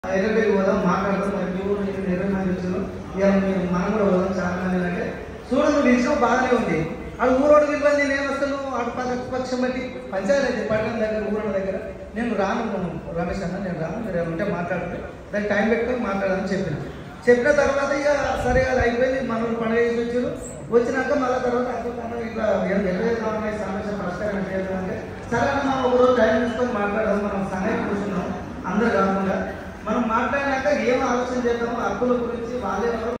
ఎర్రబెల్లి పోదాం మాట్లాడదాం మరి నువ్వు నేను 20 మంది వచ్చాను ఇక మనం కూడా పోదాం చాలా మంది అంటే చూడండి విషయం బాగానే ఉంది. ఆడు ఊరోడు ఇబ్బంది నేను అసలు ఆడు పక్షం బట్టి పంచాయతీ పట్టణం దగ్గర ఊరోడు దగ్గర నేను రాను రమేష్ అన్న నేను రాను మీరు ఉంటే మాట్లాడితే దానికి టైం పెట్టుకొని మాట్లాడాలని చెప్పిన తర్వాత ఇక సరే అది అయిపోయింది మనల్ని పండుగ చేసి వచ్చారు. వచ్చినాక మళ్ళీ తర్వాత ఇట్లా ఎదురుదామని సమస్య పరిష్కారం చేయాలంటే సరే మనం ఒకరోజు టైం తీసుకొని మాట్లాడదాం మనం సంగతి కూర్చున్నాం అందరు కాకుండా మనం మాట్లాడినాక ఏం ఆలోచన చేద్దాము హక్కుల గురించి వాళ్ళే